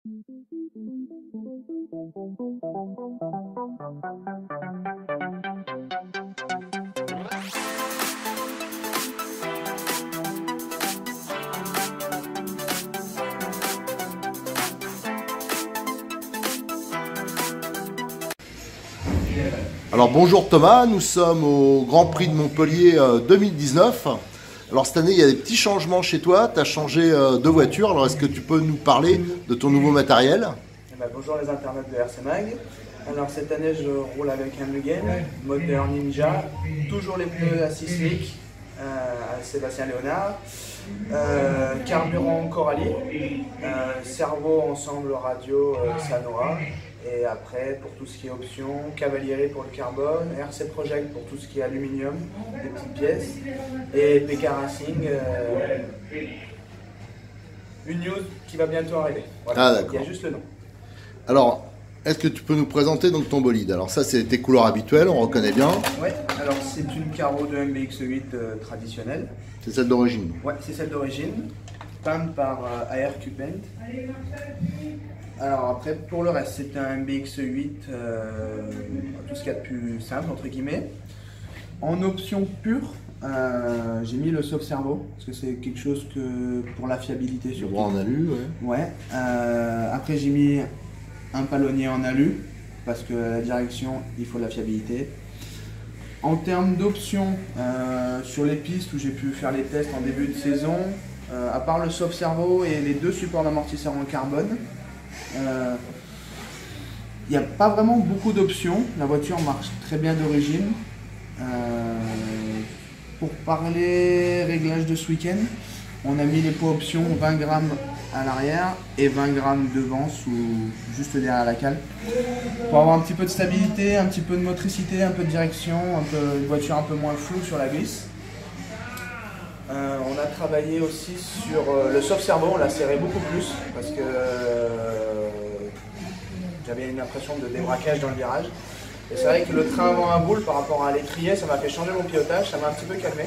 Alors bonjour Thomas, nous sommes au Grand Prix de Montpellier 2019. Alors cette année il y a des petits changements chez toi, tu as changé de voiture, alors est-ce que tu peux nous parler de ton nouveau matériel? Bonjour les internautes de RC Mag. Alors cette année je roule avec un Mugen, moteur Ninja, toujours les pneus à 6 slick, à Sébastien Léonard, carburant Coralie, servo ensemble radio Sanoa. Et après, pour tout ce qui est option, Cavalieri pour le carbone, RC Project pour tout ce qui est aluminium, des petites pièces, et PK Racing, une news qui va bientôt arriver. Voilà. Ah, d'accord. Il y a juste le nom. Alors, est-ce que tu peux nous présenter donc ton bolide? Alors ça, c'est tes couleurs habituelles, on reconnaît bien. Ouais, alors c'est une carreau de MBX8 traditionnelle. C'est celle d'origine? Ouais, c'est celle d'origine, peinte par ARQ Paint. Alors après, pour le reste, c'est un MBX8, tout ce qu'il y a de plus simple, entre guillemets. En option pure, j'ai mis le soft servo, parce que c'est quelque chose que, pour la fiabilité surtout. Le bras en alu, ouais. Ouais. Après, j'ai mis un palonnier en alu, parce que la direction, il faut de la fiabilité. En termes d'options, sur les pistes où j'ai pu faire les tests en début de saison, à part le soft servo et les deux supports d'amortisseur en carbone, il n'y a pas vraiment beaucoup d'options. La voiture marche très bien d'origine. Pour parler réglage de ce week-end, on a mis les poids options 20 grammes à l'arrière et 20 grammes devant, juste derrière la cale, pour avoir un petit peu de stabilité, un petit peu de motricité, un peu de direction, une voiture un peu moins floue sur la glisse. On a travaillé aussi sur le soft servo, on l'a serré beaucoup plus parce que j'avais une impression de débraquage dans le virage. Et c'est vrai que le train avant à boule par rapport à l'étrier, ça m'a fait changer mon pilotage, ça m'a un petit peu calmé.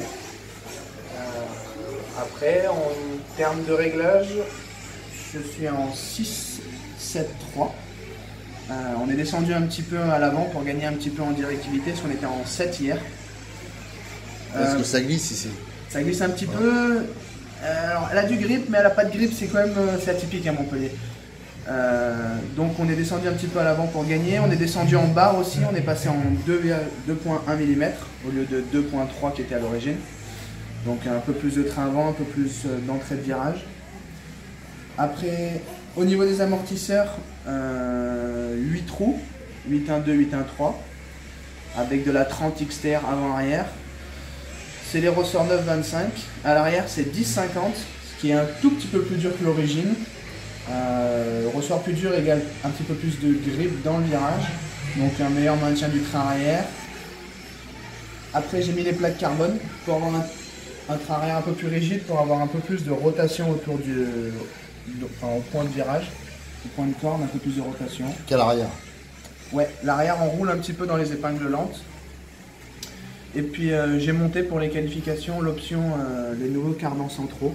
Après, en termes de réglage, je suis en 6-7-3. On est descendu un petit peu à l'avant pour gagner un petit peu en directivité, parce qu'on était en 7 hier. Est-ce que ça glisse ici? Ça glisse un petit peu. Alors, elle a du grip, mais elle n'a pas de grip, c'est atypique à Montpellier. Donc on est descendu un petit peu à l'avant pour gagner. On est descendu en barre aussi, on est passé en 2,1 mm au lieu de 2,3 qui était à l'origine. Donc un peu plus de train avant, un peu plus d'entrée de virage. Après, au niveau des amortisseurs, 8 trous, 8.1.2, 8.1.3, avec de la 30 XTR avant-arrière. C'est les ressorts 9,25. À l'arrière, c'est 10,50, ce qui est un tout petit peu plus dur que l'origine. Ressort plus dur égale un petit peu plus de grip dans le virage, donc un meilleur maintien du train arrière. Après, j'ai mis les plaques carbone pour avoir un train arrière un peu plus rigide, pour avoir un peu plus de rotation autour au point de virage, au point de corde, un peu plus de rotation. Quel arrière? Ouais, l'arrière on roule un petit peu dans les épingles lentes. Et puis j'ai monté pour les qualifications l'option les nouveaux cardans centraux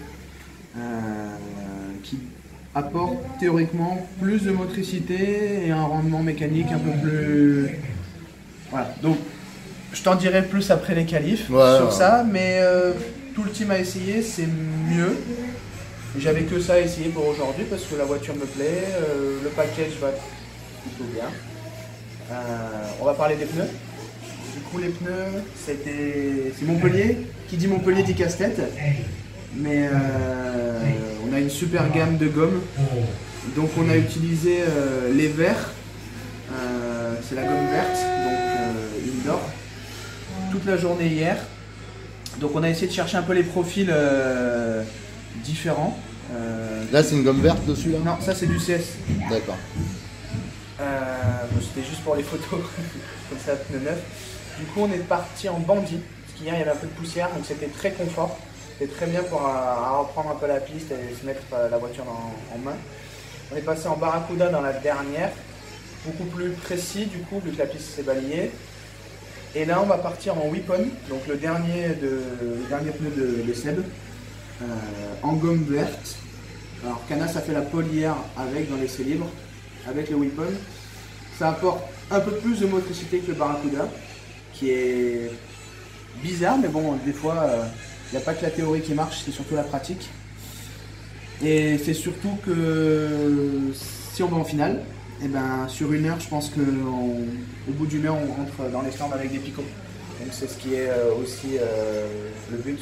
qui apportent théoriquement plus de motricité et un rendement mécanique un peu plus... Voilà, donc je t'en dirai plus après les qualifs sur ça, mais tout le team a essayé, c'est mieux. J'avais que ça à essayer pour aujourd'hui parce que la voiture me plaît, le package va plutôt bien. On va parler des pneus. Du coup, les pneus, c'est Montpellier. Qui dit Montpellier dit casse-tête. Mais on a une super gamme de gommes. Donc, on a utilisé les verts. C'est la gomme verte, donc indoor. Toute la journée hier. Donc, on a essayé de chercher un peu les profils différents. Là, c'est une gomme verte dessus, là? Non, ça, c'est du CS. D'accord. C'était juste pour les photos, comme ça, pneu neuf. Du coup, on est parti en bandit, parce qu'hier il y avait un peu de poussière, donc c'était très confort. C'était très bien pour reprendre un peu la piste et se mettre la voiture en main. On est passé en Barracuda dans la dernière, beaucoup plus précis du coup, vu que la piste s'est balayée. Et là, on va partir en Weapon, donc le dernier pneu de Seb, en gomme verte. Alors Canas a fait la pole hier avec dans l'essai libre, avec le Weapon. Ça apporte un peu plus de motricité que le Barracuda, qui est bizarre, mais bon, des fois, il n'y a pas que la théorie qui marche, c'est surtout la pratique. Et c'est surtout que si on va en finale, et ben, sur 1 heure, je pense qu'au bout d'1 heure, on rentre dans les stands avec des picots. Donc c'est ce qui est aussi le but.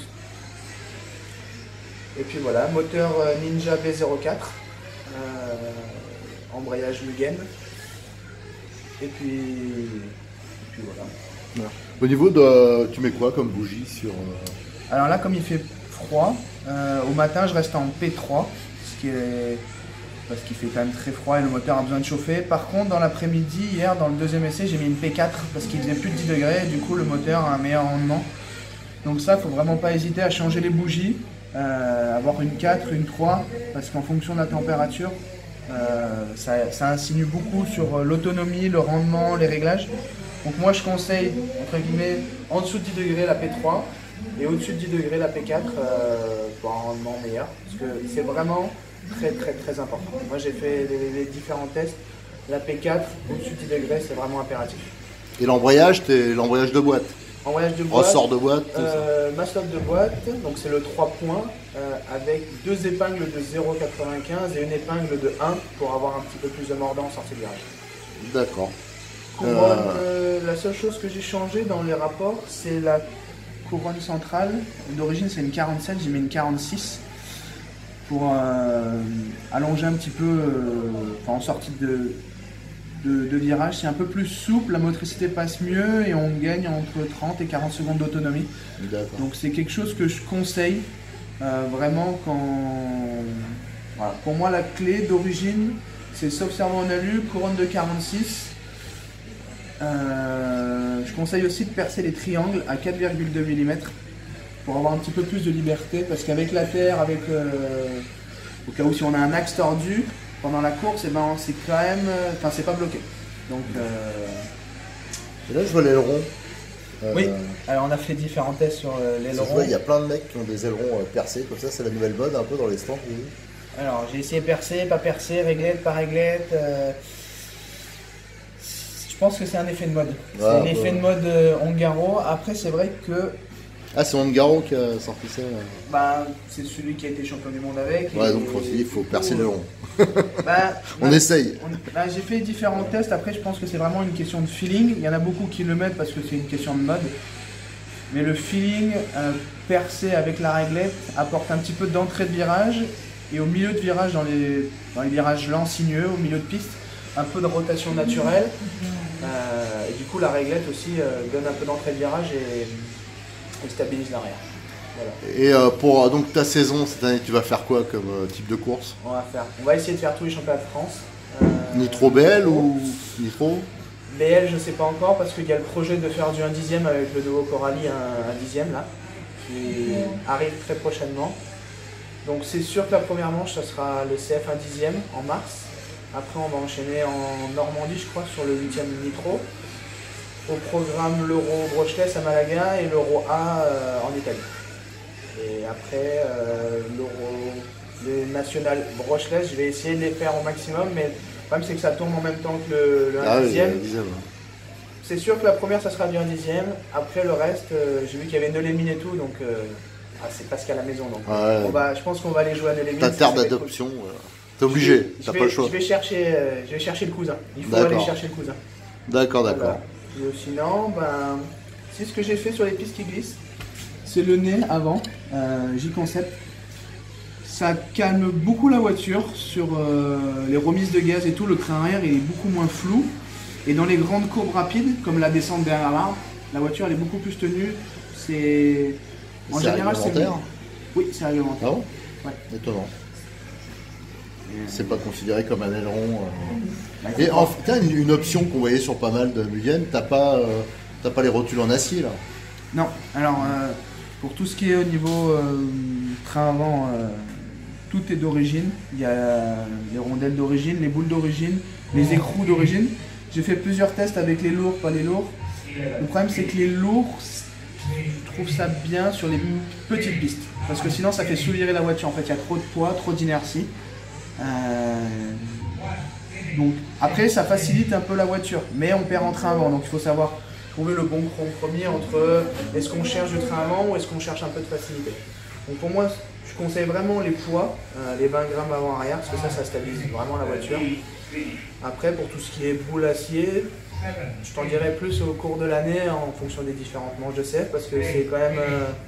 Et puis voilà, moteur Ninja B04, embrayage Mugen. Et puis voilà. Au niveau de... Tu mets quoi comme bougie sur... Alors là, comme il fait froid, au matin, je reste en P3, parce qu'il fait quand même très froid et le moteur a besoin de chauffer. Par contre, dans l'après-midi, hier, dans le deuxième essai, j'ai mis une P4 parce qu'il faisait plus de 10 degrés et du coup, le moteur a un meilleur rendement. Donc ça, il ne faut vraiment pas hésiter à changer les bougies, avoir une 4, une 3, parce qu'en fonction de la température, ça insinue beaucoup sur l'autonomie, le rendement, les réglages. Donc moi, je conseille, entre guillemets, en dessous de 10 degrés la P3 et au-dessus de 10 degrés la P4 pour un rendement meilleur. Parce que c'est vraiment très important. Moi, j'ai fait les différents tests. La P4, au-dessus de 10 degrés, c'est vraiment impératif. Et l'embrayage, t'es l'embrayage de boîte. Embrayage de boîte. Ressort de boîte. Maslow de boîte, donc c'est le 3 points avec 2 épingles de 0,95 et une épingle de 1 pour avoir un petit peu plus de mordant en sortie de virage. D'accord. Couronne, la seule chose que j'ai changé dans les rapports, c'est la couronne centrale. D'origine, c'est une 47, j'ai mis une 46 pour allonger un petit peu en sortie de virage. C'est un peu plus souple, la motricité passe mieux et on gagne entre 30 et 40 secondes d'autonomie. Donc c'est quelque chose que je conseille vraiment quand... Voilà. Pour moi, la clé d'origine, c'est sauf servant en alu, couronne de 46. Je conseille aussi de percer les triangles à 4,2 mm pour avoir un petit peu plus de liberté, parce qu'avec la terre, au cas où si on a un axe tordu pendant la course, et ben c'est quand même, c'est pas bloqué. Donc et là je vois l'aileron. Oui, alors on a fait différents tests sur l'aileron. Il y a plein de mecs qui ont des ailerons percés, comme ça c'est la nouvelle mode un peu dans les stands. Alors j'ai essayé percer, pas percer, réglette, pas réglette. Je pense que c'est un effet de mode. C'est un effet de mode Ongaro. Après, c'est vrai que... Ah, c'est Ongaro qui a sorti ça. C'est celui qui a été champion du monde avec. Ouais, donc il faut percer le long. On essaye. J'ai fait différents tests. Après, je pense que c'est vraiment une question de feeling. Il y en a beaucoup qui le mettent parce que c'est une question de mode. Mais le feeling percé avec la réglette apporte un petit peu d'entrée de virage. Et au milieu de virage, dans les virages lents, sinueux, au milieu de piste, un peu de rotation naturelle. Et du coup, la réglette aussi donne un peu d'entrée de virage et stabilise l'arrière. Voilà. Et pour donc ta saison cette année, tu vas faire quoi comme type de course? On va essayer de faire tous les championnats de France. Nitro BL ou Nitro? BL, je ne sais pas encore parce qu'il y a le projet de faire du 1/10 avec le nouveau Coralie, un 10e là, qui arrive très prochainement. Donc c'est sûr que la première manche, ça sera le CF 1/10 en mars. Après, on va enchaîner en Normandie, je crois, sur le 8e Nitro. Au programme l'Euro Brochless à Malaga et l'Euro A en Italie. Et après, le National Brochless, je vais essayer de les faire au maximum, mais le problème c'est que ça tourne en même temps que le 1/10. C'est sûr que la première, ça sera du 1/10. Après, le reste, j'ai vu qu'il y avait Neulémine et tout, donc c'est presque à la maison. Donc, je pense qu'on va aller jouer à Neulémine. Ta terre d'adoption. T'es obligé, t'as pas le choix. Je vais chercher le cousin. Il faut aller chercher le cousin. D'accord. Voilà. Et sinon, c'est ce que j'ai fait sur les pistes qui glissent. C'est le nez avant, J-Concept. Ça calme beaucoup la voiture sur les remises de gaz et tout. Le train arrière est beaucoup moins flou. Et dans les grandes courbes rapides, comme la descente derrière l'arbre, la voiture elle est beaucoup plus tenue. En général, c'est mieux. Oui, c'est réglementaire. Ah bon? Ouais. Étonnant. C'est pas considéré comme un aileron. Et t'as une option qu'on voyait sur pas mal de Mugen, t'as pas les rotules en acier là? Non, alors pour tout ce qui est au niveau train avant, tout est d'origine. Il y a les rondelles d'origine, les boules d'origine, les écrous d'origine. J'ai fait plusieurs tests avec les lourds, pas les lourds. Le problème c'est que les lourds, je trouve ça bien sur les petites pistes. Parce que sinon ça fait soulever la voiture. En fait, il y a trop de poids, trop d'inertie. Donc après ça facilite un peu la voiture, mais on perd en train avant, donc il faut savoir trouver le bon compromis entre est-ce qu'on cherche du train avant ou est-ce qu'on cherche un peu de facilité. Donc pour moi, je conseille vraiment les poids, les 20 grammes avant-arrière, parce que ça stabilise vraiment la voiture. Après, pour tout ce qui est boule acier, je t'en dirai plus au cours de l'année en fonction des différentes manches de CF, parce que c'est quand même...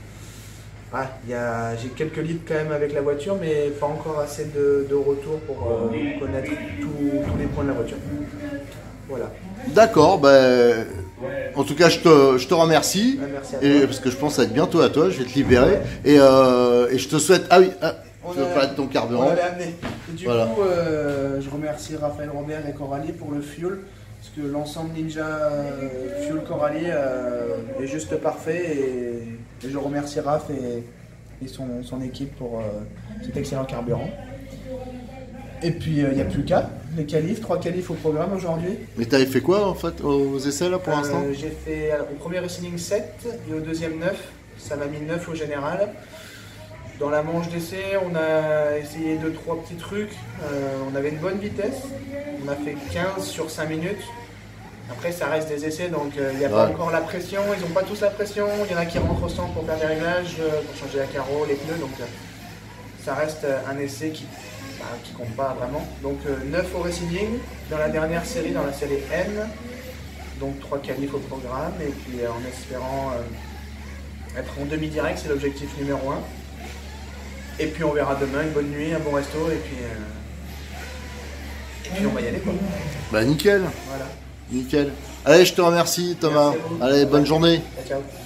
j'ai quelques litres quand même avec la voiture, mais pas encore assez de retour pour connaître tous les points de la voiture. Voilà. D'accord, ben, en tout cas je te remercie, Merci à toi. parce que je pense être bientôt à toi, je vais te libérer, et je te souhaite... Ah oui, tu veux parler de ton carburant. On l'avait amené. Et du Voilà. coup, je remercie Raphaël Robert et Coralie pour le fuel, parce que l'ensemble Ninja Fuel Coralie est juste parfait, et je remercie Raph et son équipe pour cet excellent carburant. Et puis il n'y a plus qu'à, les qualifs, 3 qualifs au programme aujourd'hui. Mais t'avais fait quoi en fait aux essais là pour l'instant? J'ai fait au premier racing 7 et au deuxième 9, ça m'a mis 9 au général. Dans la manche d'essai, on a essayé 2-3 petits trucs, on avait une bonne vitesse, on a fait 15 sur 5 minutes. Après ça reste des essais, donc il n'y a pas encore la pression, ils n'ont pas tous la pression, il y en a qui rentrent au stand pour faire des réglages, pour changer la carreau, les pneus, donc ça reste un essai qui compte pas vraiment. Donc 9 au Racing, dans la dernière série, dans la série N, donc 3 qualifs au programme, et puis en espérant être en demi-direct, c'est l'objectif numéro 1. Et puis on verra demain, une bonne nuit, un bon resto, et puis on va y aller quoi. Bah nickel, Voilà. nickel. Allez, je te remercie Thomas. Merci à vous. Allez, bonne journée. Ciao.